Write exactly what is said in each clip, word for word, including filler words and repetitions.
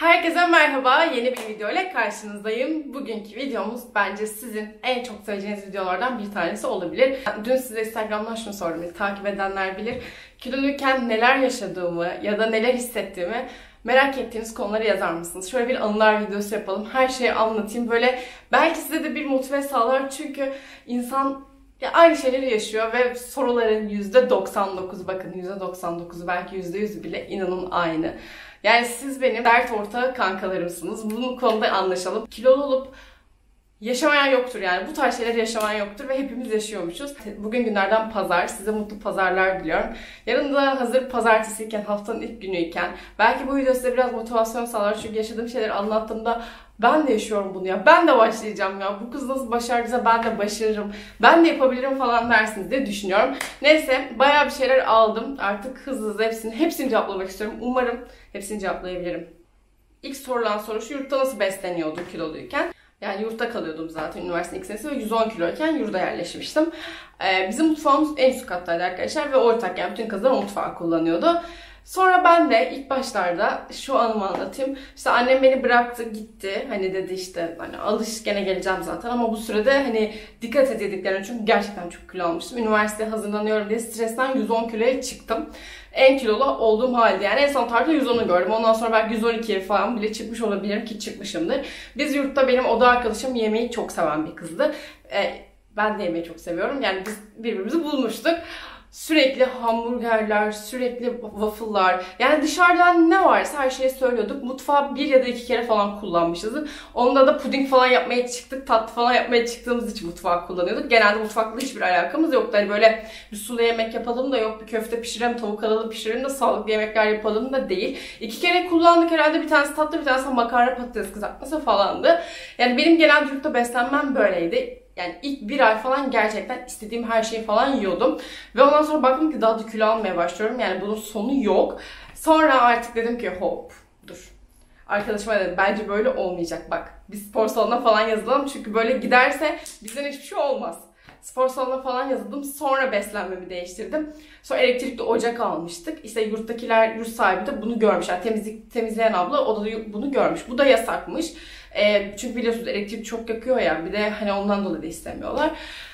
Herkese merhaba, yeni bir video ile karşınızdayım. Bugünkü videomuz bence sizin en çok seveceğiniz videolardan bir tanesi olabilir. Dün size Instagram'dan şunu sordum, takip edenler bilir. Kiloluyken neler yaşadığımı ya da neler hissettiğimi merak ettiğiniz konuları yazar mısınız? Şöyle bir anılar videosu yapalım, her şeyi anlatayım. Böyle belki size de bir motive sağlar çünkü insan ya aynı şeyleri yaşıyor ve soruların yüzde doksan dokuzu, bakın yüzde doksan dokuzu, belki yüzde yüzü bile inanın aynı. Yani siz benim dert ortağı kankalarımsınız. Bu konuda anlaşalım. Kilolu olup yaşamayan yoktur yani. Bu tarz şeyler yaşamayan yoktur ve hepimiz yaşıyormuşuz. Bugün günlerden pazar. Size mutlu pazarlar diliyorum. Yarın da hazır pazartesiyken, haftanın ilk günüyken belki bu video size biraz motivasyon sağlar. Çünkü yaşadığım şeyleri anlattığımda ben de yaşıyorum bunu ya. Ben de başlayacağım ya. Bu kız nasıl başardıysa ben de başarırım. Ben de yapabilirim falan dersiniz diye düşünüyorum. Neyse bayağı bir şeyler aldım. Artık hızlı hızlı hepsini, hepsini cevaplamak istiyorum. Umarım hepsini cevaplayabilirim. İlk sorulan soru şu: yurtta nasıl besleniyordum kiloluyken? Yani yurtta kalıyordum zaten üniversitenin ilk senesi ve yüz on kiloyken yurda yerleşmiştim. Ee, bizim mutfağımız en üst kattaydı arkadaşlar ve ortak, yani bütün kızlar o mutfağı kullanıyordu. Sonra ben de ilk başlarda şu anımı anlatayım. İşte annem beni bıraktı gitti. Hani dedi işte hani alış, gene geleceğim zaten, ama bu sürede hani dikkat et yediklerine, çünkü gerçekten çok kilo almıştım. Üniversiteye hazırlanıyorum diye stresten yüz on kiloya çıktım. En kilolu olduğum halde, yani en son tartıda yüz onu gördüm. Ondan sonra belki yüz on ikiye falan bile çıkmış olabilirim ki çıkmışımdır. Biz yurtta, benim oda arkadaşım yemeği çok seven bir kızdı. Ee, ben de yemeği çok seviyorum. Yani biz birbirimizi bulmuştuk. Sürekli hamburgerler, sürekli waffle'lar. Yani dışarıdan ne varsa her şeyi söylüyorduk. Mutfağı bir ya da iki kere falan kullanmışızdır. Onda da puding falan yapmaya çıktık, tatlı falan yapmaya çıktığımız için mutfağı kullanıyorduk. Genelde mutfakla hiçbir alakamız yoktu. Hani böyle bir sulu yemek yapalım da yok, bir köfte pişirelim, tavuk alalım pişirelim de sağlıklı yemekler yapalım da değil. İki kere kullandık herhalde, bir tanesi tatlı, bir tanesi makarna patates kızartması falandı. Yani benim genel yurtta beslenmem böyleydi. Yani ilk bir ay falan gerçekten istediğim her şeyi falan yiyordum. Ve ondan sonra baktım ki daha da kilo almaya başlıyorum. Yani bunun sonu yok. Sonra artık dedim ki hop dur. Arkadaşıma dedim bence böyle olmayacak, bak. Biz spor salonuna falan yazılalım çünkü böyle giderse bizden hiçbir şey olmaz. Spor salonuna falan yazıldım. Sonra beslenmemi değiştirdim. Sonra elektrikli ocak almıştık. İşte yurttakiler, yurt sahibi de bunu görmüş. Yani temizlik, temizleyen abla o da bunu görmüş. Bu da yasakmış. E, çünkü biliyorsunuz elektrik çok yakıyor ya. Bir de hani ondan dolayı da istemiyorlar.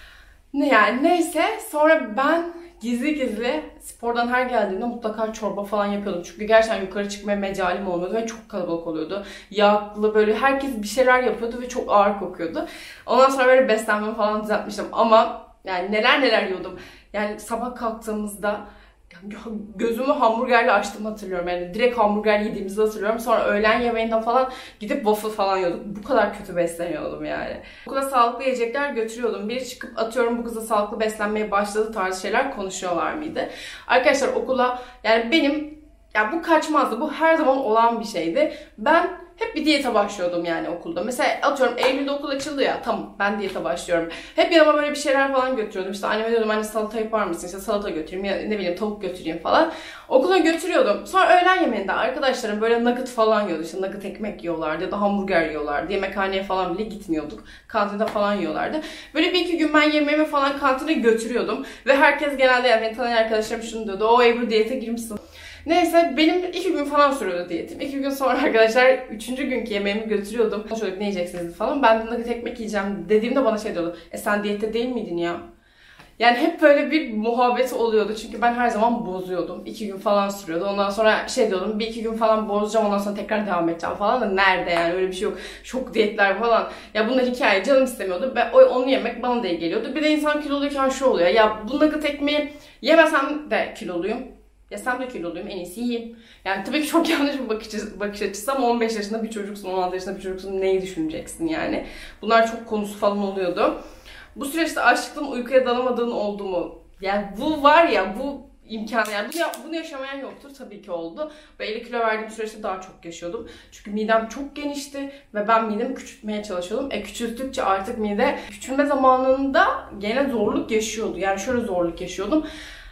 Ne yani neyse. Sonra ben gizli gizli spordan her geldiğimde mutlaka çorba falan yapıyordum. Çünkü gerçekten yukarı çıkmaya mecalim olmuyordu ve çok kalabalık oluyordu. Yağlı böyle herkes bir şeyler yapıyordu ve çok ağır kokuyordu. Ondan sonra böyle beslenme falan düzeltmiştim. Ama yani neler neler yiyordum. Yani sabah kalktığımızda gözümü hamburgerle açtığımı hatırlıyorum. Yani direkt hamburger yediğimizi hatırlıyorum. Sonra öğlen yemeğinden falan gidip waffle falan yiyorduk. Bu kadar kötü besleniyordum yani. Okula sağlıklı yiyecekler götürüyordum. Biri çıkıp atıyorum bu kızla sağlıklı beslenmeye başladı tarzı şeyler konuşuyorlar mıydı? Arkadaşlar okula, yani benim, ya bu kaçmazdı. Bu her zaman olan bir şeydi. Ben hep bir diyete başlıyordum yani okulda. Mesela atıyorum Eylül'de okul açıldı ya, tamam ben diyete başlıyorum. Hep yanıma böyle bir şeyler falan götürüyordum. İşte anneme diyordum anne salata yapar mısın? İşte salata götüreyim ya ne bileyim tavuk götüreyim falan. Okula götürüyordum. Sonra öğlen yemeğinde arkadaşlarım böyle nugget falan yiyordu. İşte nugget ekmek yiyorlardı ya da hamburger yiyorlardı. Yemekhaneye falan bile gitmiyorduk. Kantinde falan yiyorlardı. Böyle bir iki gün ben yemeğimi falan kantine götürüyordum. Ve herkes genelde, yani beni tanıyan arkadaşlarım şunu diyordu: o Ebru diyete girmişsin. Neyse benim iki gün falan sürüyordu diyetim. İki gün sonra arkadaşlar üçüncü günkü yemeğimi götürüyordum. Çocuk ne yiyeceksiniz falan. Ben de nugget ekmek yiyeceğim dediğimde bana şey diyordu: e sen diyette değil miydin ya? Yani hep böyle bir muhabbet oluyordu. Çünkü ben her zaman bozuyordum. İki gün falan sürüyordu. Ondan sonra şey diyordum: bir iki gün falan bozacağım, ondan sonra tekrar devam edeceğim falan da nerede yani, öyle bir şey yok. Şok diyetler falan. Ya bunlar hikaye, canım istemiyordu. Ben onu yemek bana da iyi geliyordu. Bir de insan kiloluyken şu oluyor: ya bu nugget ekmeği yemesem de kiloluyum. Yesem de kiloluyum, en iyisi yiyeyim. Yani tabii ki çok yanlış bir bakış, bakış açısı ama on beş yaşında bir çocuksun, on altı yaşında bir çocuksun, neyi düşüneceksin yani. Bunlar çok konusu falan oluyordu. Bu süreçte açlıktan uykuya dalamadığın oldu mu? Yani bu var ya, bu imkan, yani bunu, bunu yaşamayan yoktur, tabii ki oldu. Ve elli kilo verdiğim süreçte daha çok yaşıyordum. Çünkü midem çok genişti ve ben midemi küçültmeye çalışıyordum. E küçülttükçe artık mide küçülme zamanında gene zorluk yaşıyordu. Yani şöyle zorluk yaşıyordum.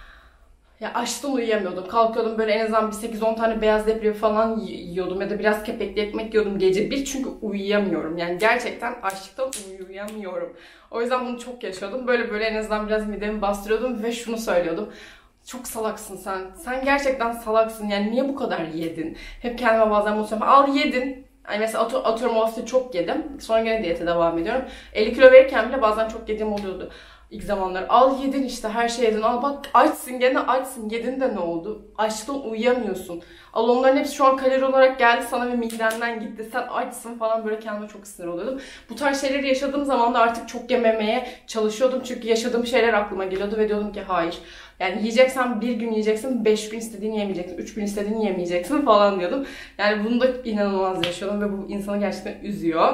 Ya açlıktan uyuyamıyordum. Kalkıyordum böyle en azından bir sekiz on tane beyaz leblebi falan yiyordum ya da biraz kepekli ekmek yiyordum gece bir, çünkü uyuyamıyorum. Yani gerçekten açlıktan uyuyamıyorum. O yüzden bunu çok yaşıyordum. Böyle böyle en azından biraz midemi bastırıyordum ve şunu söylüyordum: çok salaksın sen. Sen gerçekten salaksın. Yani niye bu kadar yedin? Hep kendime bazen bunu söylüyorum. Al yedin. Yani mesela atıyorum o hafta çok yedim. Sonra gene diyete devam ediyorum. elli kilo verirken bile bazen çok yediğim oluyordu. İlk zamanlar. Al yedin işte, her şey yedin. Al bak açsın, gene açsın. Yedin de ne oldu? Açlıktan uyuyamıyorsun. Al onların hepsi şu an kalori olarak geldi sana ve midenden gitti. Sen açsın falan, böyle kendime çok sinir oluyordum. Bu tarz şeyleri yaşadığım zaman da artık çok yememeye çalışıyordum. Çünkü yaşadığım şeyler aklıma geliyordu ve diyordum ki hayır. Yani yiyeceksen bir gün yiyeceksin, beş gün istediğini yemeyeceksin, üç gün istediğini yemeyeceksin falan diyordum. Yani bunu da inanılmaz yaşıyordum ve bu insanı gerçekten üzüyor.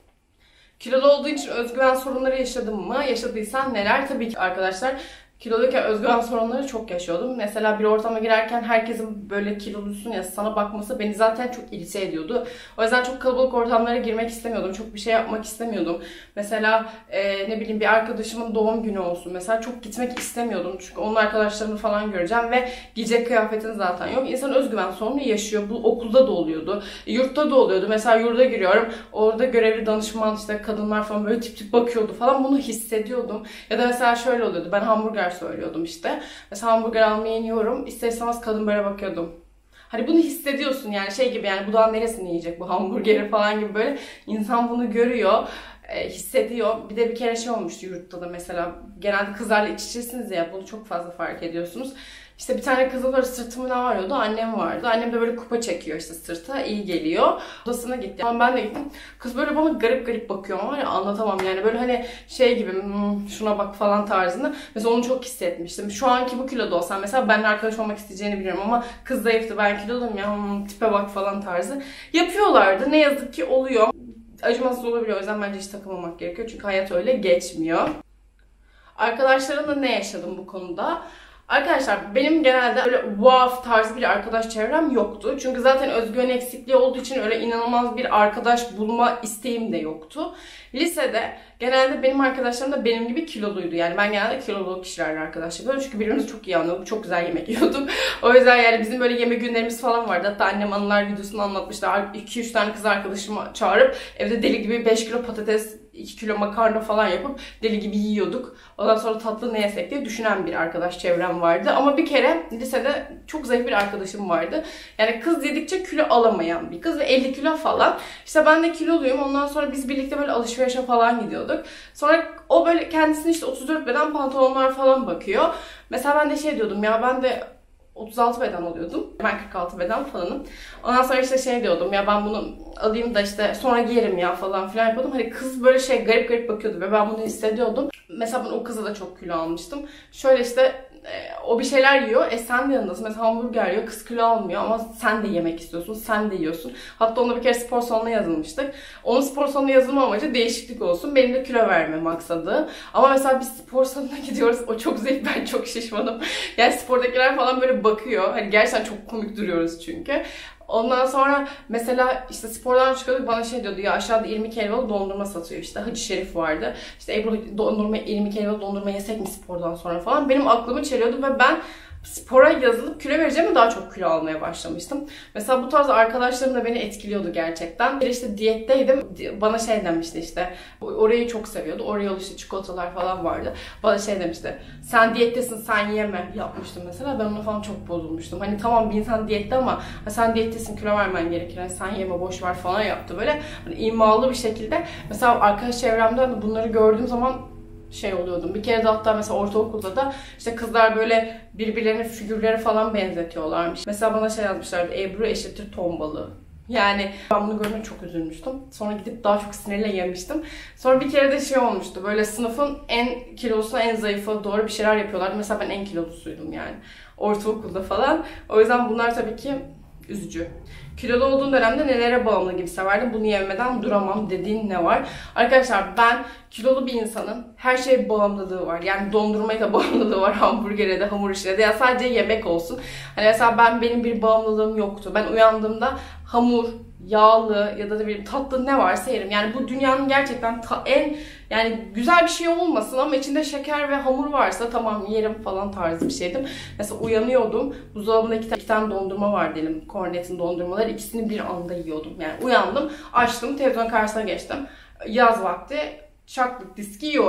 Kilolu olduğu için özgüven sorunları yaşadım mı? Yaşadıysan neler? Tabii ki arkadaşlar. Kiloluyken özgüven sorunları çok yaşıyordum. Mesela bir ortama girerken herkesin böyle kilolusun ya sana bakması beni zaten çok irite ediyordu. O yüzden çok kalabalık ortamlara girmek istemiyordum. Çok bir şey yapmak istemiyordum. Mesela e, ne bileyim bir arkadaşımın doğum günü olsun. Mesela çok gitmek istemiyordum. Çünkü onun arkadaşlarını falan göreceğim ve giyecek kıyafetin zaten yok. İnsan özgüven sorunu yaşıyor. Bu okulda da oluyordu. Yurtta da oluyordu. Mesela yurda giriyorum. Orada görevli danışman işte kadınlar falan böyle tip tip bakıyordu falan. Bunu hissediyordum. Ya da mesela şöyle oluyordu. Ben hamburger söylüyordum işte. Mesela hamburger almaya iniyorum. İster istemez kadın böyle bakıyordum. Hani bunu hissediyorsun yani şey gibi, yani bu da neresini yiyecek bu hamburgeri falan gibi, böyle insan bunu görüyor, e, hissediyor. Bir de bir kere şey olmuştu yurtta da mesela. Genelde kızlarla iç içesiniz ya, bunu çok fazla fark ediyorsunuz. İşte bir tane kızı böyle sırtımın ağrıyordu. Annem vardı. Annem de böyle kupa çekiyor işte sırta. İyi geliyor. Odasına gitti. Ama ben de gittim. Kız böyle bana garip garip bakıyor ama var ya, anlatamam yani. Böyle hani şey gibi hmm, şuna bak falan tarzında. Mesela onu çok hissetmiştim. Şu anki bu kiloda olsam mesela benimle arkadaş olmak isteyeceğini biliyorum ama kız zayıftı. Ben kiloluyum ya hmm, tipe bak falan tarzı. Yapıyorlardı. Ne yazık ki oluyor. Acımasız olabiliyor. O yüzden bence hiç takılmamak gerekiyor. Çünkü hayat öyle geçmiyor. Arkadaşlarımla ne yaşadım bu konuda? Arkadaşlar benim genelde öyle wow tarzı bir arkadaş çevrem yoktu. Çünkü zaten özgüven eksikliği olduğu için öyle inanılmaz bir arkadaş bulma isteğim de yoktu. Lisede genelde benim arkadaşlarım da benim gibi kiloluydu. Yani ben genelde kilolu kişilerle arkadaşlık yapıyordum. Çünkü birbirimizi çok iyi anlıyorduk. Çok güzel yemek yiyorduk. O yüzden yani bizim böyle yemek günlerimiz falan vardı. Hatta annem anılar videosunu anlatmışlar. iki üç tane kız arkadaşımı çağırıp evde deli gibi beş kilo patates, iki kilo makarna falan yapıp deli gibi yiyorduk. Ondan sonra tatlı ne yesek diye düşünen bir arkadaş çevrem vardı. Ama bir kere lisede çok zayıf bir arkadaşım vardı. Yani kız yedikçe kilo alamayan bir kız ve elli kilo falan. İşte ben de kiloluyum. Ondan sonra biz birlikte böyle alışverişe falan gidiyorduk. Sonra o böyle kendisine işte otuz dört beden pantolonlar falan bakıyor. Mesela ben de şey diyordum ya, ben de otuz altı beden oluyordum. Ben kırk altı beden falanım. Ondan sonra işte şey diyordum ya, ben bunu alayım da işte sonra giyerim ya falan filan yapıyordum. Hani kız böyle şey garip garip bakıyordu ve ben bunu hissediyordum. Mesela ben o kıza da çok kilo almıştım. Şöyle işte e, o bir şeyler yiyor. E sen de yanındasın. Mesela hamburger yiyor. Kız kilo almıyor ama sen de yemek istiyorsun. Sen de yiyorsun. Hatta onunla bir kere spor salonuna yazılmıştık. Onun spor salonuna yazılma amacı değişiklik olsun. Benim de kilo verme maksadı. Ama mesela biz spor salonuna gidiyoruz. O çok zayıf, ben çok şişmanım. Yani spordakiler falan böyle bakıyor. Hani gerçekten çok komik duruyoruz çünkü. Ondan sonra mesela işte spordan çıkıyorduk, bana şey diyordu ya, aşağıda irmik helvalı dondurma satıyor işte, Hacı Şerif vardı. İşte Ebru dondurma, irmik helvalı dondurma yesek mi spordan sonra falan. Benim aklımı çeliyordu ve ben spora yazılıp kilo vereceğime daha çok kilo almaya başlamıştım. Mesela bu tarz arkadaşlarım da beni etkiliyordu gerçekten. Bir işte diyetteydim. Bana şey demişti işte. Orayı çok seviyordu. Oraya işte çikolatalar falan vardı. Bana şey demişti. Sen diyettesin, sen yeme yapmıştım mesela. Ben ona falan çok bozulmuştum. Hani tamam bir insan diyette ama sen diyettesin, kilo vermen gerekir. Hani sen yeme, boş ver falan yaptı böyle. Hani imalı bir şekilde. Mesela arkadaş çevremden bunları gördüğüm zaman şey oluyordum. Bir kere de hatta mesela ortaokulda da işte kızlar böyle birbirlerine figürlere falan benzetiyorlarmış. Mesela bana şey yazmışlardı. Ebru eşittir ton balığı. Yani ben bunu görünce çok üzülmüştüm. Sonra gidip daha çok sinirle yemiştim. Sonra bir kere de şey olmuştu. Böyle sınıfın en kilolusu, en zayıfı doğru bir şeyler yapıyorlardı. Mesela ben en kilolusuydum yani. Ortaokulda falan. O yüzden bunlar tabii ki üzücü. Kilolu olduğun dönemde nelere bağımlı gibi severdim? Bunu yemeden duramam dediğin ne var? Arkadaşlar ben kilolu bir insanın her şeye bağımlılığı var. Yani dondurmaya da bağımlılığı var, hamburgere de, hamur işine de. Ya sadece yemek olsun. Hani mesela ben, benim bir bağımlılığım yoktu. Ben uyandığımda hamur, yağlı ya da da bir tatlı ne varsa yerim. Yani bu dünyanın gerçekten ta- en yani güzel bir şey olmasın ama içinde şeker ve hamur varsa tamam yerim falan tarzı bir şeydim. Mesela uyanıyordum. Buzdolabında iki, iki tane dondurma var diyelim. Cornet'in dondurmaları. İkisini bir anda yiyordum. Yani uyandım, açtım, televizyon karşısına geçtim. Yaz vakti çaklık diski yiyorum.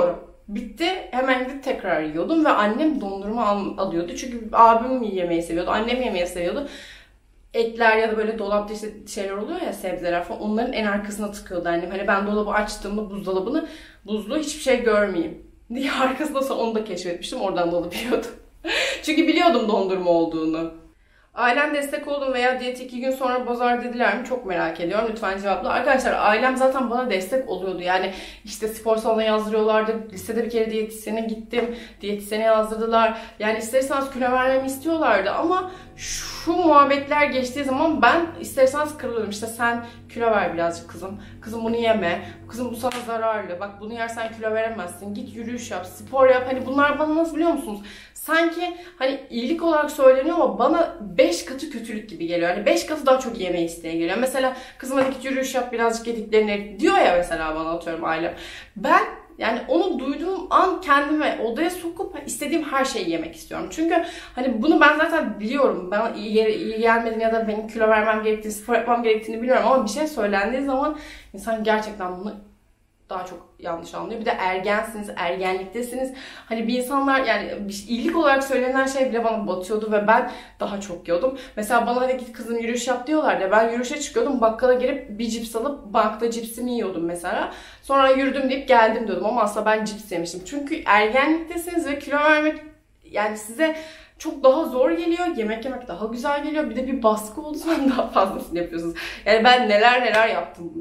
Bitti, hemen gidip tekrar yiyordum ve annem dondurma al- alıyordu. Çünkü abim yemeği seviyordu, annem yemeği seviyordu. Etler ya da böyle dolapta işte şeyler oluyor ya, sebzeler falan, onların en arkasına tıkıyordu annem. Hani ben dolabı açtığımda buzdolabını, buzlu hiçbir şey görmeyeyim diye arkasında, sonra onu da keşfetmiştim. Oradan da alıp yiyordum. Çünkü biliyordum dondurma olduğunu. Ailem destek oldum veya diyeti iki gün sonra bozar dediler mi? Çok merak ediyorum. Lütfen cevapla. Arkadaşlar ailem zaten bana destek oluyordu. Yani işte spor salonuna yazdırıyorlardı. Lisede bir kere diyetisyene gittim. Diyetisyene yazdırdılar. Yani isterseniz kilo vermemi istiyorlardı ama şu muhabbetler geçtiği zaman ben isterseniz kırılıyordum. İşte sen kilo ver birazcık kızım. Kızım bunu yeme. Kızım bu sana zararlı. Bak bunu yersen kilo veremezsin. Git yürüyüş yap, spor yap. Hani bunlar bana nasıl biliyor musunuz? Sanki hani iyilik olarak söyleniyor ama bana beş katı kötülük gibi geliyor. Hani beş katı daha çok yeme isteğe geliyor. Mesela kızım hadi git yürüyüş yap, birazcık yediklerini diyor ya mesela bana, atıyorum ailem. Ben yani onu duyduğum an kendime odaya sokup istediğim her şeyi yemek istiyorum. Çünkü hani bunu ben zaten biliyorum. Ben iyi, iyi gelmediğini ya da benim kilo vermem gerektiğini, spor yapmam gerektiğini biliyorum. Ama bir şey söylendiği zaman insan gerçekten bunu daha çok yanlış anlıyor. Bir de ergensiniz, ergenliktesiniz. Hani bir insanlar, yani bir iyilik olarak söylenen şey bile bana batıyordu ve ben daha çok yiyordum. Mesela bana hadi git kızım yürüyüş yap diyorlardı. Ben yürüyüşe çıkıyordum, bakkala girip bir cips alıp bankta cipsimi yiyordum mesela. Sonra yürüdüm deyip geldim diyordum ama aslında ben cips yemiştim. Çünkü ergenliktesiniz ve kilo vermek yani size çok daha zor geliyor. Yemek yemek daha güzel geliyor. Bir de bir baskı olduğu zaman daha fazlasını yapıyorsunuz. Yani ben neler neler yaptım.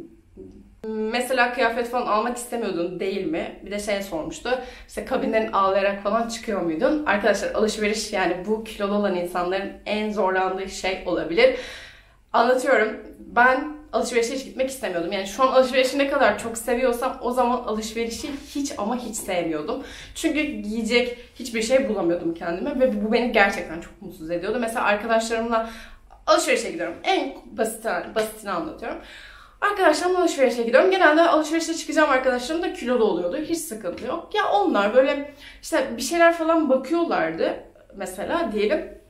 Mesela kıyafet falan almak istemiyordun değil mi? Bir de şey sormuştu. İşte kabinden ağlayarak falan çıkıyor muydun? Arkadaşlar alışveriş, yani bu kilolu olan insanların en zorlandığı şey olabilir. Anlatıyorum. Ben alışverişe hiç gitmek istemiyordum. Yani şu an alışverişi ne kadar çok seviyorsam o zaman alışverişi hiç ama hiç sevmiyordum. Çünkü giyecek hiçbir şey bulamıyordum kendime ve bu beni gerçekten çok mutsuz ediyordu. Mesela arkadaşlarımla alışverişe gidiyorum. En basit, basitini anlatıyorum. Arkadaşlarımla alışverişe gidiyorum. Genelde alışverişe çıkacağım arkadaşlarım da kilolu oluyordu. Hiç sıkıntı yok. Ya onlar böyle işte bir şeyler falan bakıyorlardı. Mesela diyelim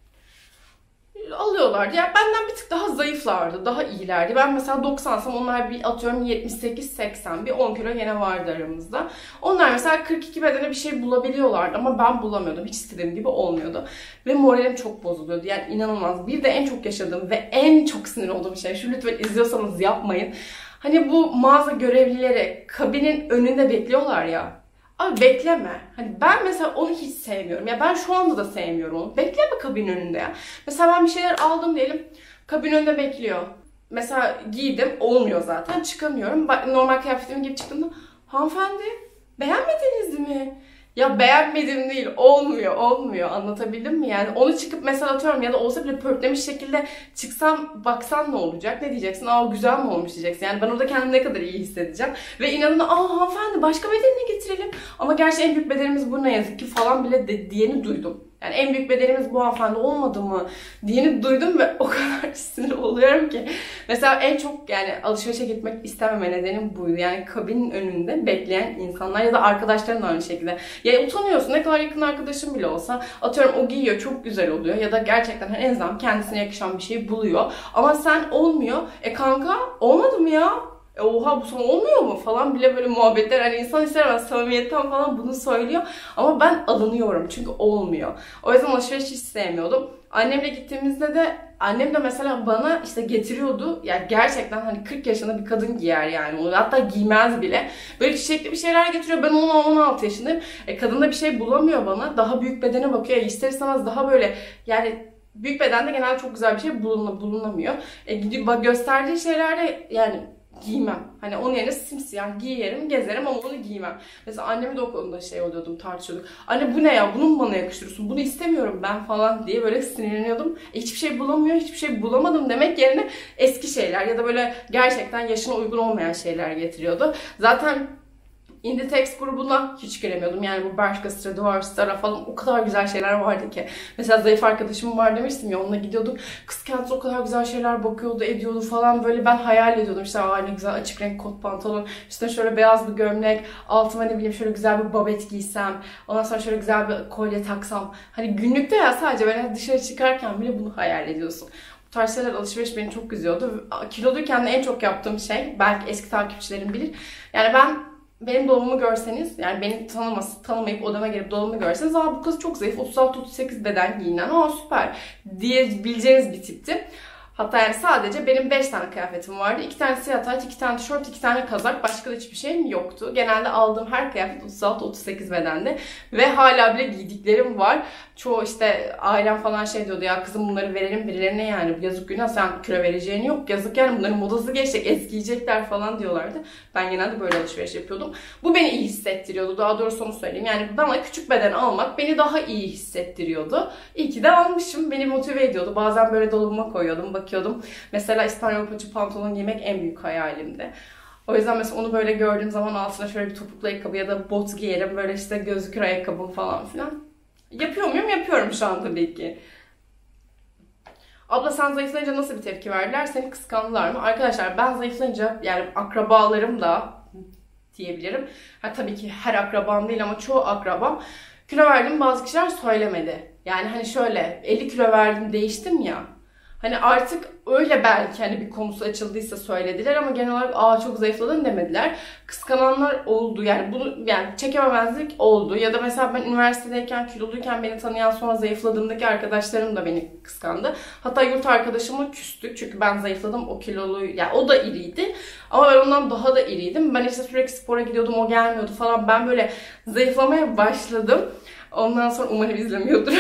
alıyorlardı. Yani benden bir tık daha zayıflardı. Daha iyilerdi. Ben mesela doksansam onlar bir atıyorum yetmiş sekiz seksen. Bir on kilo gene vardı aramızda. Onlar mesela kırk iki bedene bir şey bulabiliyorlardı ama ben bulamıyordum. Hiç istediğim gibi olmuyordu. Ve moralim çok bozuluyordu. Yani inanılmaz. Bir de en çok yaşadığım ve en çok sinir olduğum şey. Şu, lütfen izliyorsanız yapmayın. Hani bu mağaza görevlileri kabinin önünde bekliyorlar ya. Abi bekleme. Hani ben mesela onu hiç sevmiyorum. Ya ben şu anda da sevmiyorum onu. Bekleme kabin önünde ya. Mesela ben bir şeyler aldım diyelim. Kabin önünde bekliyor. Mesela giydim. Olmuyor zaten. Çıkamıyorum. Normal kıyafetimi giyip çıktığımda hanımefendi beğenmediniz mi? Ya beğenmedim değil. Olmuyor. Olmuyor. Anlatabildim mi? Yani onu çıkıp mesela atıyorum ya da olsa bile pörtlemiş şekilde çıksam baksan ne olacak? Ne diyeceksin? Aa güzel mi olmuş diyeceksin. Yani ben orada kendimi ne kadar iyi hissedeceğim. Ve inanın aa hanımefendi başka bedenini getirelim. Ama gerçi en büyük bedenimiz bu ne yazık ki falan bile de, diyeni duydum. Yani en büyük bedenimiz bu hanımefendi olmadı mı diyeni duydum ve o kadar sinir oluyorum ki. Mesela en çok yani alışverişe gitmek istememe nedenim buydu. Yani kabinin önünde bekleyen insanlar ya da arkadaşların da aynı şekilde. Ya utanıyorsun, ne kadar yakın arkadaşın bile olsa atıyorum o giyiyor çok güzel oluyor ya da gerçekten hani en azından kendisine yakışan bir şey buluyor. Ama sen olmuyor. E kanka olmadı mı ya? E oha bu sana olmuyor mu falan bile böyle muhabbetler, hani insan istemez samimiyetten falan bunu söylüyor ama ben alınıyorum çünkü olmuyor. O yüzden alışveriş hiç sevmiyordum. Annemle gittiğimizde de annem de mesela bana işte getiriyordu. Yani gerçekten hani kırk yaşında bir kadın giyer yani onu, hatta giymez bile. Böyle çiçekli bir şeyler getiriyor. Ben ona on altı yaşındayım. E kadın da bir şey bulamıyor bana. Daha büyük bedene bakıyor. E ister istemez daha böyle yani büyük bedende genelde çok güzel bir şey bulunamıyor. E gidip gösterdiği şeylerde yani giymem. Hani onun yerine simsiyah giyerim, gezerim ama onu giymem. Mesela annemi de o konuda şey oluyordum, tartışıyorduk. Anne bu ne ya? Bunu mu bana yakıştırıyorsun? Bunu istemiyorum ben falan diye böyle sinirleniyordum. E, hiçbir şey bulamıyor, hiçbir şey bulamadım demek yerine eski şeyler ya da böyle gerçekten yaşına uygun olmayan şeyler getiriyordu. Zaten Inditex grubuna hiç giremiyordum. Yani bu Bershka, Stradivarius'lara falan o kadar güzel şeyler vardı ki. Mesela zayıf arkadaşım var demiştim ya, onunla gidiyorduk. Kız kendisi o kadar güzel şeyler bakıyordu, ediyordu falan. Böyle ben hayal ediyordum. İşte aa ne güzel açık renk kot pantolon. Üstüne şöyle beyaz bir gömlek. Altıma ne bileyim şöyle güzel bir babet giysem. Ondan sonra şöyle güzel bir kolye taksam. Hani günlükte ya sadece böyle dışarı çıkarken bile bunu hayal ediyorsun. Bu tarz şeyler, alışveriş beni çok üzüyordu. Kiloluyken de en çok yaptığım şey, belki eski takipçilerim bilir. Yani ben benim dolabımı görseniz, yani beni tanıması, tanımayıp odama gelip dolabımı görseniz, aa bu kız çok zayıf, otuz altı otuz sekiz beden giyinen, aa süper diyebileceğiniz bir tipti. Hatta yani sadece benim beş tane kıyafetim vardı. iki tane siyah tayt, iki tane tişört, iki tane kazak. Başka da hiçbir şeyim yoktu. Genelde aldığım her kıyafet otuz altı otuz sekiz bedende. Ve hala bile giydiklerim var. Çoğu işte ailem falan şey diyordu, ya kızım bunları verelim birilerine, yani yazık günah, sen kilo vereceğin yok. Yazık yani, bunların modası geçecek, eskiyecekler falan diyorlardı. Ben genelde böyle alışveriş yapıyordum. Bu beni iyi hissettiriyordu. Daha doğrusu onu söyleyeyim. Yani bana küçük beden almak beni daha iyi hissettiriyordu. İyi ki de almışım. Beni motive ediyordu. Bazen böyle dolabıma koyuyordum, bakıyordum. Mesela İspanyol paça pantolon giymek en büyük hayalimdi. O yüzden mesela onu böyle gördüğüm zaman altına şöyle bir topuklu ayakkabı ya da bot giyerim. Böyle işte gözükür ayakkabım falan filan. Yapıyor muyum? Yapıyorum şu an tabii ki. Abla sen zayıflayınca nasıl bir tepki verdiler? Seni kıskandılar mı? Arkadaşlar ben zayıflayınca, yani akrabalarım da diyebilirim. Ha, tabii ki her akrabam değil ama çoğu akrabam kilo verdim, bazı kişiler söylemedi. Yani hani şöyle elli kilo verdim, değiştim ya. Hani artık öyle belki hani bir konusu açıldıysa söylediler ama genel olarak aa çok zayıfladın demediler. Kıskananlar oldu, yani bunu yani çekememezlik oldu. Ya da mesela ben üniversitedeyken kiloluyken beni tanıyan, sonra zayıfladığımdaki arkadaşlarım da beni kıskandı. Hatta yurt arkadaşımla küstük çünkü ben zayıfladım, o kilolu, yani o da iriydi ama ben ondan daha da iriydim. Ben işte sürekli spora gidiyordum, o gelmiyordu falan, ben böyle zayıflamaya başladım. Ondan sonra umarım izlemiyordur.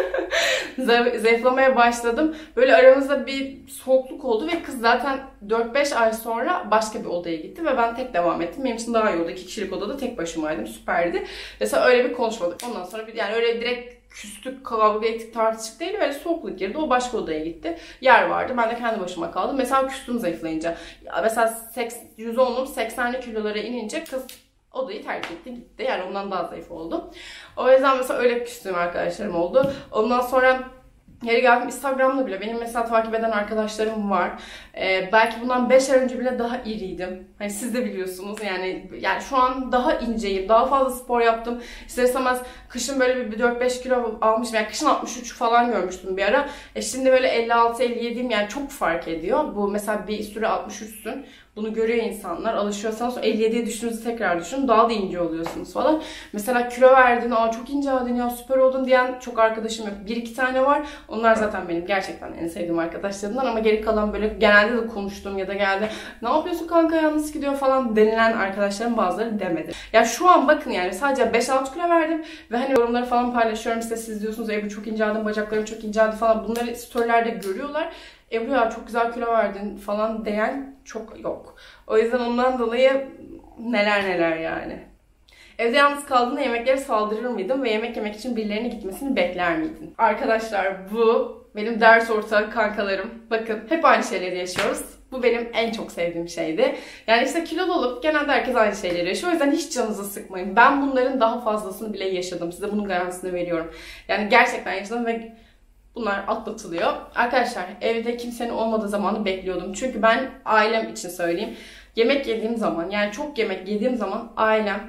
Zayıflamaya başladım. Böyle aramızda bir soğukluk oldu ve kız zaten dört beş ay sonra başka bir odaya gitti ve ben tek devam ettim. Benim için daha iyi oldu. İki kişilik odada tek başımaydım. Süperdi. Mesela öyle bir konuşmadık. Ondan sonra bir, yani öyle direkt küstük, kavga ettik, tartıştık değil. Böyle soğukluk girdi. O başka odaya gitti. Yer vardı. Ben de kendi başıma kaldım. Mesela küstüm zayıflayınca. Mesela yüz onum seksenli kilolara inince kız odayı terk etti, gitti. Yani ondan daha zayıf oldum. O yüzden mesela öyle küstüğüm arkadaşlarım oldu. Ondan sonra yeri geldim Instagram'da bile benim mesela takip eden arkadaşlarım var. Ee, belki bundan beş ay önce bile daha iriydim. Hani siz de biliyorsunuz yani yani şu an daha inceyim. Daha fazla spor yaptım. İster istemez kışın böyle bir dört beş kilo almışım. Yani kışın altmış üç falan görmüştüm bir ara. E şimdi böyle elli altı elli yediyim, yani çok fark ediyor. Bu mesela bir süre altmış üçsün. Bunu görüyor insanlar. Alışıyorsanız sonra elli yediye düştüğünüzü tekrar düşünün. Daha da ince oluyorsunuz falan. Mesela kilo verdin, aa çok ince oldun ya, süper oldun diyen çok arkadaşım yok. Bir iki tane var. Onlar zaten benim gerçekten en sevdiğim arkadaşlarımdan ama geri kalan böyle genelde de konuştuğum ya da geldi ne yapıyorsun kanka ya, nasıl gidiyor falan denilen arkadaşlarım bazıları demedi. Ya şu an bakın yani sadece beş altı kilo verdim ve hani yorumları falan paylaşıyorum. İşte siz diyorsunuz Ebru çok inceldim, bacaklarım çok inceldi falan. Bunları storylerde görüyorlar. Ebru ya çok güzel kilo verdin falan diyen çok yok. O yüzden ondan dolayı neler neler yani. Evde yalnız kaldığında yemeklere saldırır mıydın ve yemek yemek için birilerine gitmesini bekler miydin? Arkadaşlar bu benim ders ortağı kankalarım. Bakın hep aynı şeyleri yaşıyoruz. Bu benim en çok sevdiğim şeydi. Yani işte kilolu olup genelde herkes aynı şeyleri yaşıyor. O yüzden hiç canınızı sıkmayın. Ben bunların daha fazlasını bile yaşadım. Size bunun garantisini veriyorum. Yani gerçekten yaşadım ve bunlar atlatılıyor. Arkadaşlar evde kimsenin olmadığı zamanı bekliyordum. Çünkü ben ailem için söyleyeyim. Yemek yediğim zaman, yani çok yemek yediğim zaman ailem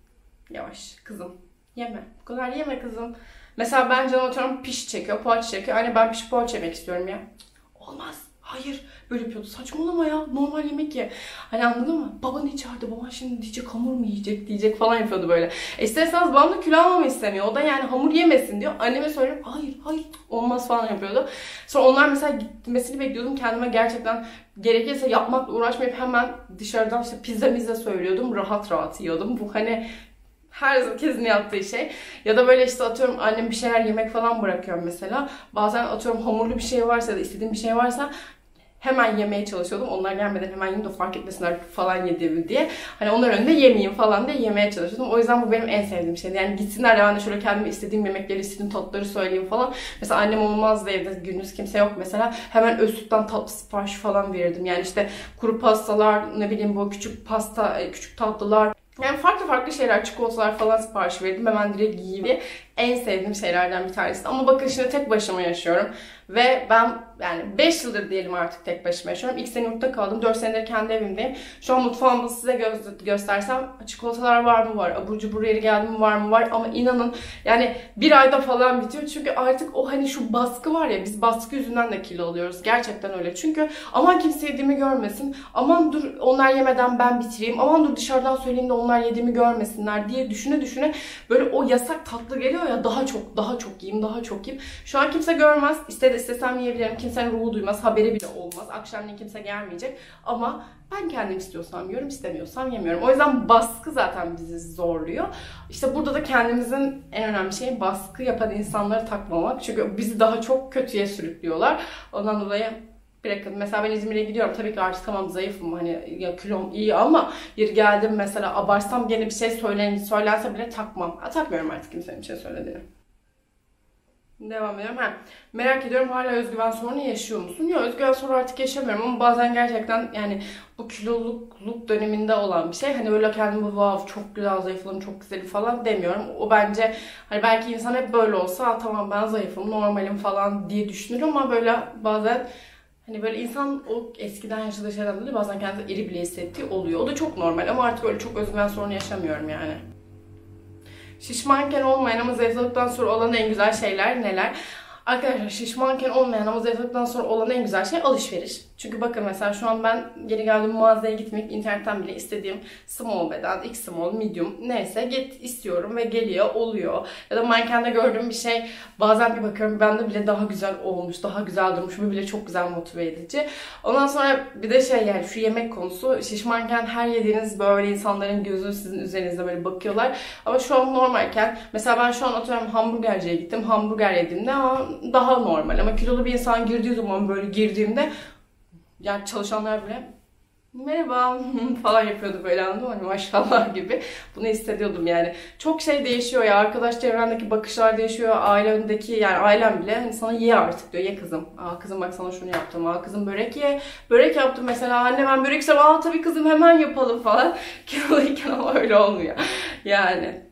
yavaş kızım yeme. Bu kadar yeme kızım. Mesela ben canım atıyorum piş çekiyor, poğaça çekiyor. Anne ben piş poğaça yemek istiyorum ya. Olmaz. Hayır. Böyle yapıyordu. Saçmalama ya. Normal yemek ye. Hani anladın mı? Baban içeride. Baban şimdi diyecek hamur mu yiyecek diyecek falan yapıyordu böyle. E isterseniz babam da kilo almamı istemiyor. O da yani hamur yemesin diyor. Anneme söylüyorum. Hayır hayır. Olmaz falan yapıyordu. Sonra onlar mesela gitmesini bekliyordum. Kendime gerçekten gerekirse yapmakla uğraşmayıp hemen dışarıdan işte pizza mizza söylüyordum. Rahat rahat yiyordum. Bu hani herkesin yaptığı şey. Ya da böyle işte atıyorum annem bir şeyler yemek falan bırakıyorum mesela. Bazen atıyorum hamurlu bir şey varsa ya da istediğim bir şey varsa hemen yemeye çalışıyordum. Onlar gelmeden hemen yiyeyim de fark etmesinler falan yediğimi diye. Hani onlar önünde yemeyeyim falan diye yemeye çalışıyordum. O yüzden bu benim en sevdiğim şeydi. Yani gitsinler de ben de şöyle kendime istediğim yemekleri, istediğim tatları söyleyeyim falan. Mesela annem olmazdı evde, gündüz kimse yok mesela. Hemen Öztürk'ten tatlı sipariş falan verirdim. Yani işte kuru pastalar, ne bileyim bu küçük pasta, küçük tatlılar. Yani farklı farklı şeyler, çikolatalar falan sipariş verdim. Hemen direkt yiyeyim diye. En sevdiğim şeylerden bir tanesi. Ama bakın şimdi tek başıma yaşıyorum. Ve ben yani beş yıldır diyelim artık tek başıma yaşıyorum. İlk sene yurtta kaldım. dört senedir kendi evimdeyim. Şu an mutfağımda size gö göstersem çikolatalar var mı var, abur cubur yeri geldi mi var mı var. Ama inanın yani bir ayda falan bitiyor. Çünkü artık o hani şu baskı var ya, biz baskı yüzünden de kilo alıyoruz. Gerçekten öyle. Çünkü aman kimse yediğimi görmesin. Aman dur onlar yemeden ben bitireyim. Aman dur dışarıdan söyleyeyim de onlar yediğimi görmesinler diye düşüne düşüne böyle o yasak tatlı geliyor ya, daha çok daha çok yiyeyim daha çok yiyeyim. Şu an kimse görmez. İste de istesem yiyebilirim. Kimsenin ruhu duymaz. Haberi bile olmaz. Akşamleyin kimse gelmeyecek. Ama ben kendim istiyorsam yiyorum, istemiyorsam yemiyorum. O yüzden baskı zaten bizi zorluyor. İşte burada da kendimizin en önemli şeyi baskı yapan insanları takmamak. Çünkü bizi daha çok kötüye sürüklüyorlar. Ondan dolayı bırakın. Mesela ben İzmir'e gidiyorum. Tabii ki artık tamam zayıfım. Hani ya kilom iyi ama yeri geldim mesela abarsam gene bir şey söylen, söylense bile takmam. Ha, takmıyorum artık kimsenin bir şey söylediğini. Devam ediyorum. Ha, merak ediyorum hala özgüven sorunu yaşıyor musun? Yok, özgüven sorunu artık yaşamıyorum ama bazen gerçekten yani bu kilolukluk döneminde olan bir şey. Hani öyle kendimi wow çok güzel zayıfladım çok güzelim falan demiyorum. O bence hani belki insan hep böyle olsa tamam ben zayıfım normalim falan diye düşünür ama böyle bazen hani böyle insan o eskiden yaşadığı şeyden dolayı bazen kendisi iri bile hissettiği oluyor. O da çok normal ama artık öyle çok özgüven sorunu yaşamıyorum yani. Şişmanken olmayan ama zayıfladıktan sonra olan en güzel şeyler neler? Arkadaşlar şişmanken olmayan ama zayıfladıktan sonra olan en güzel şey alışveriş. Çünkü bakın mesela şu an ben geri geldiğim mağazaya gitmek, internetten bile istediğim small beden, X small, medium neyse git istiyorum ve geliyor, oluyor. Ya da mankende gördüğüm bir şey bazen bir bakıyorum bende bile daha güzel olmuş, daha güzel durmuş. Bu bile çok güzel motive edici. Ondan sonra bir de şey yani şu yemek konusu, şişmanken her yediğiniz böyle insanların gözü sizin üzerinizde böyle bakıyorlar. Ama şu an normalken mesela ben şu an atıyorum hamburgerciye gittim, hamburger yediğimde daha normal ama kilolu bir insan girdiği zaman böyle girdiğimde yani çalışanlar bile merhaba falan yapıyordu böyle, anladın mı? Hani maşallah gibi. Bunu hissediyordum yani. Çok şey değişiyor ya. Arkadaş çevrendeki bakışlar değişiyor. Ailendeki yani ailem bile hani sana ye artık diyor. Ye kızım. Aa kızım bak sana şunu yaptım. Aa kızım börek ye. Börek yaptım mesela. Anne ben börek istiyorum. Aa tabii kızım hemen yapalım falan. Kiloluyken ama öyle olmuyor. Yani.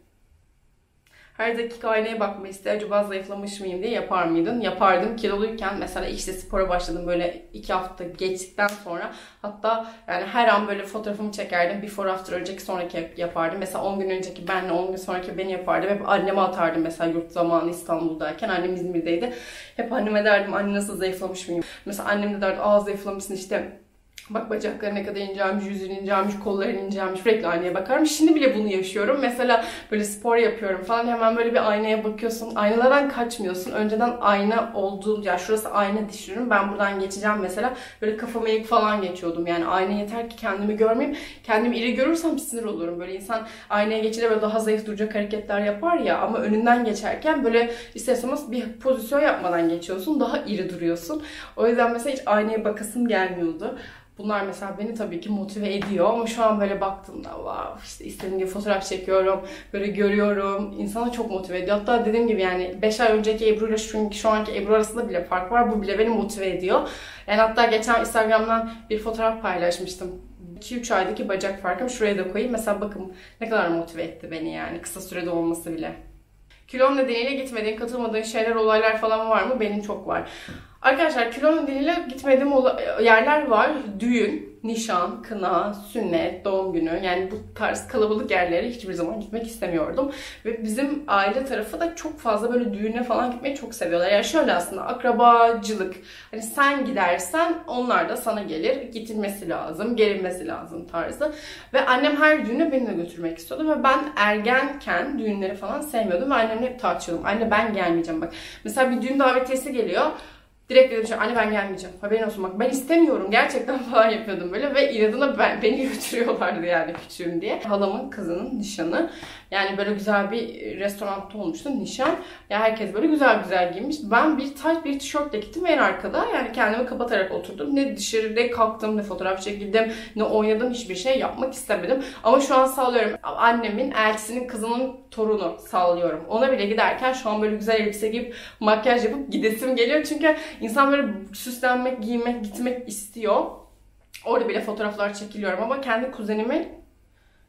Her dakika aynaya bakmayı ister. Acaba zayıflamış mıyım diye yapar mıydın? Yapardım. Kiloluyken mesela işte spora başladım böyle iki hafta geçtikten sonra. Hatta yani her an böyle fotoğrafımı çekerdim. Before after önceki sonraki yapardım. Mesela on gün önceki benle on gün sonraki beni yapardım. Hep anneme atardım mesela yurt zamanı İstanbul'dayken. Annem İzmir'deydi. Hep anneme derdim anne nasıl zayıflamış mıyım? Mesela annem de derdi aa zayıflamışsın işte. Bak bacakları ne kadar incelmiş, yüzün incelmiş, kolların incelmiş. Sürekli aynaya bakarım. Şimdi bile bunu yaşıyorum. Mesela böyle spor yapıyorum falan. Hemen böyle bir aynaya bakıyorsun. Aynalardan kaçmıyorsun. Önceden ayna olduğu, ya şurası ayna düşünürüm. Ben buradan geçeceğim mesela. Böyle kafama eğik falan geçiyordum. Yani ayna yeter ki kendimi görmeyeyim. Kendimi iri görürsem sinir olurum. Böyle insan aynaya geçince böyle daha zayıf duracak hareketler yapar ya. Ama önünden geçerken böyle isterseniz bir pozisyon yapmadan geçiyorsun. Daha iri duruyorsun. O yüzden mesela hiç aynaya bakasım gelmiyordu. Bunlar mesela beni tabii ki motive ediyor ama şu an böyle baktığımda wow, işte istediğim gibi fotoğraf çekiyorum, böyle görüyorum. İnsanı çok motive ediyor. Hatta dediğim gibi yani beş ay önceki Ebru ile şu, şu anki Ebru arasında bile fark var. Bu bile beni motive ediyor. Yani hatta geçen Instagram'dan bir fotoğraf paylaşmıştım. iki üç aydaki bacak farkım şuraya da koyayım. Mesela bakın ne kadar motive etti beni yani kısa sürede olması bile. Kilom nedeniyle gitmediğin, katılmadığın şeyler, olaylar falan var mı? Benim çok var. Arkadaşlar kilom nedeniyle gitmediğim yerler var. Düğün, nişan, kına, sünnet, doğum günü. Yani bu tarz kalabalık yerlere hiçbir zaman gitmek istemiyordum. Ve bizim aile tarafı da çok fazla böyle düğüne falan gitmeyi çok seviyorlar. Yani şöyle aslında akrabacılık. Hani sen gidersen onlar da sana gelir. Gidilmesi lazım, gelinmesi lazım tarzı. Ve annem her düğüne beni de götürmek istiyordu. Ve ben ergenken düğünleri falan sevmiyordum. Ve annemle hep tartışıyordum. Anne ben gelmeyeceğim bak. Mesela bir düğün davetiyesi geliyor. Direkt dedim şey, anne ben gelmeyeceğim. Haberin olsun bak ben istemiyorum gerçekten falan yapıyordum böyle ve inadına ben, beni götürüyorlardı yani küçüğüm diye. Halamın kızının nişanı. Yani böyle güzel bir restoranda olmuştu nişan. Ya herkes böyle güzel güzel giymiş. Ben bir tayt bir tişörtle gittim en arkada. Yani kendimi kapatarak oturdum. Ne dışarıda kalktım, ne fotoğraf çekildim, ne oynadım, hiçbir şey yapmak istemedim. Ama şu an sallıyorum. Annemin eltisinin kızının torunu sallıyorum. Ona bile giderken şu an böyle güzel elbise giyip makyaj yapıp gidesim geliyor. Çünkü insan böyle süslenmek, giymek, gitmek istiyor. Orada bile fotoğraflar çekiliyorum ama kendi kuzenimi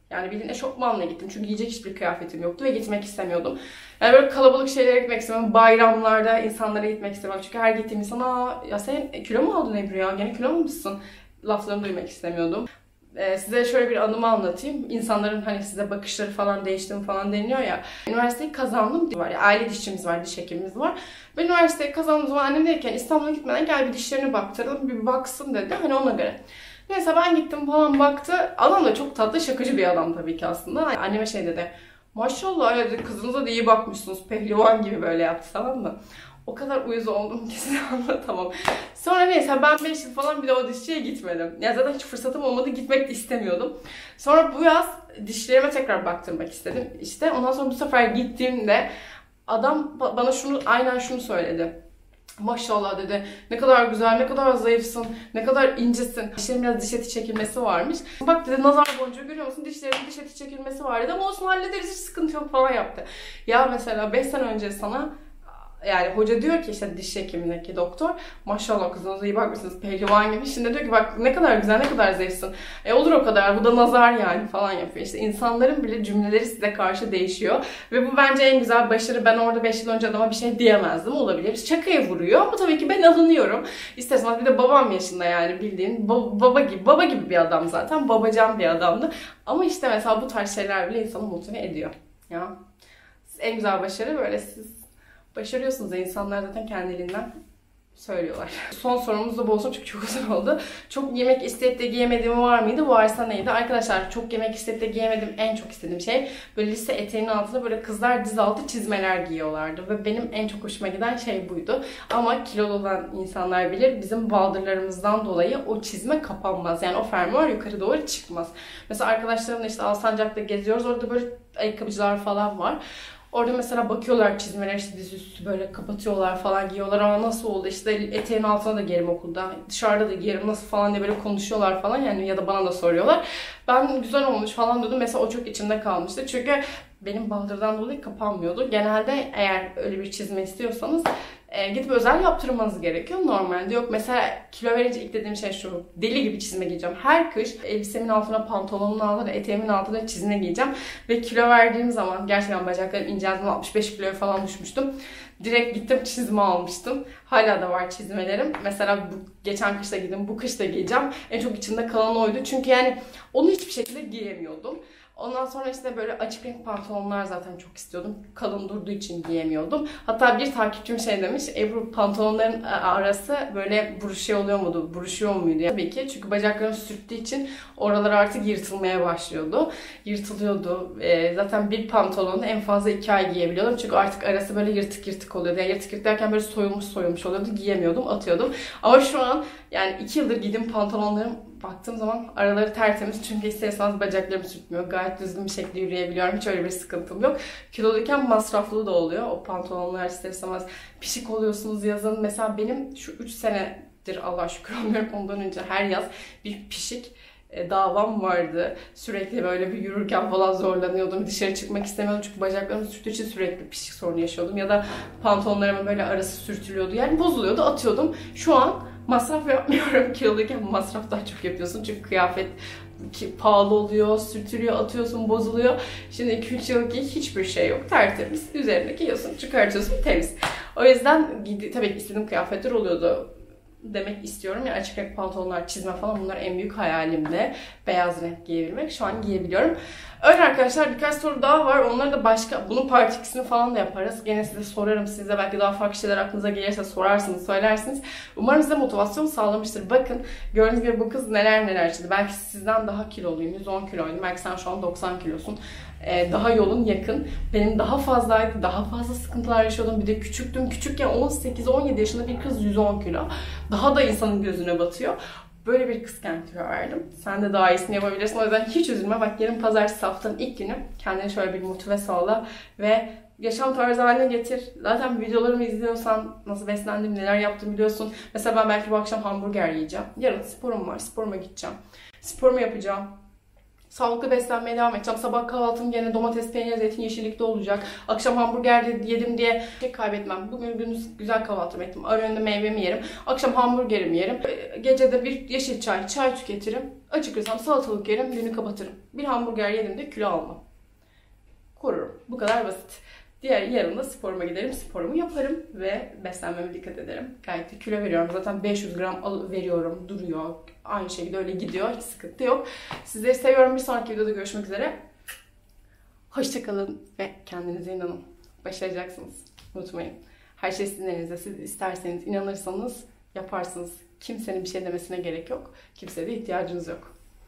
Yani bildiğin eşofmanla gittim. Çünkü giyecek hiçbir kıyafetim yoktu ve gitmek istemiyordum. Yani böyle kalabalık şeylere gitmek istemiyorum. Bayramlarda insanlara gitmek istemiyorum. Çünkü her gittiğim insana ya sen kilo mu aldın Ebru ya? Gene kilo mu musun? Laflarını duymak istemiyordum. Ee, size şöyle bir anımı anlatayım. İnsanların hani size bakışları falan değişti mi falan deniliyor ya. Üniversiteyi kazandım. Var ya, aile dişçimiz var, diş hekimimiz var. Ben üniversiteyi kazandığım zaman annem derken İstanbul'a gitmeden gel bir dişlerine baktıralım, bir baksın dedi. Hani ona göre. Neyse ben gittim falan baktı. Adam da çok tatlı, şakacı bir adam tabii ki aslında. Yani anneme şey dedi. Maşallah dedi, kızınıza da iyi bakmışsınız. Pehlivan gibi böyle yaptı, tamam mı? O kadar uyuz oldum ki size anlatamam. Sonra neyse ben beş yıl falan bile o dişçiye gitmedim. Ya zaten hiç fırsatım olmadı, gitmek de istemiyordum. Sonra bu yaz dişlerime tekrar baktırmak istedim. İşte ondan sonra bu sefer gittiğimde adam bana şunu, aynen şunu söyledi. Maşallah dedi, ne kadar güzel, ne kadar zayıfsın, ne kadar incesin. Dişlerin biraz diş eti çekilmesi varmış. Bak dedi, nazar boncuğu görüyor musun? Dişlerin diş eti çekilmesi var dedi, ama olsun hallederiz, hiç sıkıntı yok falan yaptı. Ya mesela beş sene önce sana yani hoca diyor ki işte diş hekimindeki doktor, maşallah kızınıza iyi bakmışsınız, pehlivan gibi. Şimdi diyor ki bak ne kadar güzel, ne kadar zayıfsın. E olur o kadar, bu da nazar yani falan yapıyor. İşte insanların bile cümleleri size karşı değişiyor. Ve bu bence en güzel başarı. Ben orada beş yıl önce adama bir şey diyemezdim, olabilir. Şakaya vuruyor ama tabii ki ben alınıyorum. İsterseniz bir de babam yaşında, yani bildiğin baba, baba gibi baba gibi bir adam zaten. Babacan bir adamdı. Ama işte mesela bu tarz şeyler bile insanı motive ediyor. Ya en güzel başarı böyle, siz başarıyorsunuz ya, insanlar zaten kendiliğinden söylüyorlar. Son sorumuz da bu olsun çünkü çok uzun oldu. Çok yemek isteyip de giyemediğim var mıydı? Varsa neydi? Arkadaşlar çok yemek isteyip de giyemediğim en çok istediğim şey, böyle lise eteğinin altında böyle kızlar diz altı çizmeler giyiyorlardı. Ve benim en çok hoşuma giden şey buydu. Ama kilolu olan insanlar bilir, bizim baldırlarımızdan dolayı o çizme kapanmaz. Yani o fermuar yukarı doğru çıkmaz. Mesela arkadaşlarımla işte Alsancak'ta geziyoruz. Orada böyle ayakkabıcılar falan var. Orada mesela bakıyorlar çizmeler, işte diz üstü böyle kapatıyorlar falan, giyiyorlar. Ama nasıl oldu işte, eteğin altına da giyerim okulda, dışarıda da giyerim nasıl falan diye böyle konuşuyorlar falan yani, ya da bana da soruyorlar. Ben güzel olmuş falan dedim. Mesela o çok içimde kalmıştı. Çünkü benim baldırdan dolayı kapanmıyordu. Genelde eğer öyle bir çizme istiyorsanız E, gidip özel yaptırmanız gerekiyor. Normalde yok. Mesela kilo verince ilk dediğim şey şu. Deli gibi çizme giyeceğim. Her kış elbisemin altına, pantolonumun altına, eteğimin altına çizme giyeceğim. Ve kilo verdiğim zaman gerçekten bacaklarım inceldiğinde altmış beş kiloya falan düşmüştüm. Direkt gittim çizme almıştım. Hala da var çizmelerim. Mesela bu, geçen kışta giydim. Bu kışta giyeceğim. En çok içimde kalan oydu. Çünkü yani onu hiçbir şekilde giyemiyordum. Ondan sonra işte böyle açık renk pantolonlar zaten çok istiyordum. Kalın durduğu için giyemiyordum. Hatta bir takipçim şey demiş, Ebru pantolonların arası böyle buruşuyor oluyor muydu? Buruşuyor muydu? Yani tabii ki, çünkü bacaklarım sürttüğü için oralar artık yırtılmaya başlıyordu. Yırtılıyordu. E, zaten bir pantolonu en fazla iki ay giyebiliyordum. Çünkü artık arası böyle yırtık yırtık oluyordu. Yani yırtık yırtık derken böyle soyulmuş soyulmuş oluyordu. Giyemiyordum, atıyordum. Ama şu an yani iki yıldır giydiğim pantolonlarım, baktığım zaman araları tertemiz. Çünkü isterseniz bacaklarım sürtmüyor. Gayet düzgün bir şekilde yürüyebiliyorum. Hiç öyle bir sıkıntım yok. Kiloluyken masraflı da oluyor. O pantolonlar isterseniz pişik oluyorsunuz yazın. Mesela benim şu üç senedir Allah şükür olmuyorum, ondan önce her yaz bir pişik davam vardı. Sürekli böyle bir yürürken falan zorlanıyordum. Dışarı çıkmak istemiyordum çünkü bacaklarım sürttüğü için sürekli pişik sorunu yaşıyordum. Ya da pantolonlarımın böyle arası sürtülüyordu. Yani bozuluyordu, atıyordum. Şu an masraf yapmıyorum. Kiloluyken masraf daha çok yapıyorsun. Çünkü kıyafet ki pahalı oluyor, sürtülüyor, atıyorsun, bozuluyor. Şimdi iki üç yıl ki hiçbir şey yok. Tertemiz. Üzerine giyiyorsun, çıkartıyorsun, temiz. O yüzden tabii ki istediğim kıyafetler oluyordu demek istiyorum. Yani açık renk pantolonlar, çizme falan, bunlar en büyük hayalimde. Beyaz renk giyebilmek. Şu an giyebiliyorum. Öyle arkadaşlar, birkaç soru daha var. Onları da başka, bunun part ikisini falan da yaparız. Gene size sorarım. Siz de belki daha farklı şeyler aklınıza gelirse sorarsınız, söylersiniz. Umarım size motivasyon sağlamıştır. Bakın, gördüğünüz gibi bu kız neler neler çizdi. Belki sizden daha kiloluyum. yüz on kiloydum. Belki sen şu an doksan kilosun. Ee, daha yolun yakın. Benim daha fazlaydı. Daha fazla sıkıntılar yaşıyordum. Bir de küçüktüm. Küçükken on sekiz on yedi yaşında bir kız yüz on kilo. Daha da insanın gözüne batıyor. Böyle bir kızken kilo verdim. Sen de daha iyisini yapabilirsin. O yüzden hiç üzülme. Bak, yarın pazartesi, haftanın ilk günü. Kendine şöyle bir motive sağla ve yaşam tarzı haline getir. Zaten videolarımı izliyorsan nasıl beslendim, neler yaptım biliyorsun. Mesela ben belki bu akşam hamburger yiyeceğim. Yarın sporum var. Sporuma gideceğim. Sporumu yapacağım. Sağlıklı beslenmeye devam edeceğim. Sabah kahvaltım gene domates, peynir, zeytin, yeşillikte olacak. Akşam hamburger yedim diye şey kaybetmem. Bugün gündüz güzel kahvaltımı ettim. Ara öğünde meyvemi yerim. Akşam hamburgerimi yerim. Gece de bir yeşil çay, çay tüketirim. Acıkırsam salatalık yerim, günü kapatırım. Bir hamburger yedim de kilo almam. Korurum. Bu kadar basit. Diğer yarın da sporuma giderim, sporumu yaparım ve beslenmeme dikkat ederim. Gayet de kilo veriyorum. Zaten beş yüz gram veriyorum, duruyor. Aynı şekilde öyle gidiyor. Hiç sıkıntı yok. Sizleri seviyorum. Bir sonraki videoda görüşmek üzere. Hoşça kalın ve kendinize inanın. Başaracaksınız. Unutmayın. Her şey sizin elinizde. Siz isterseniz, inanırsanız yaparsınız. Kimsenin bir şey demesine gerek yok. Kimseye de ihtiyacınız yok.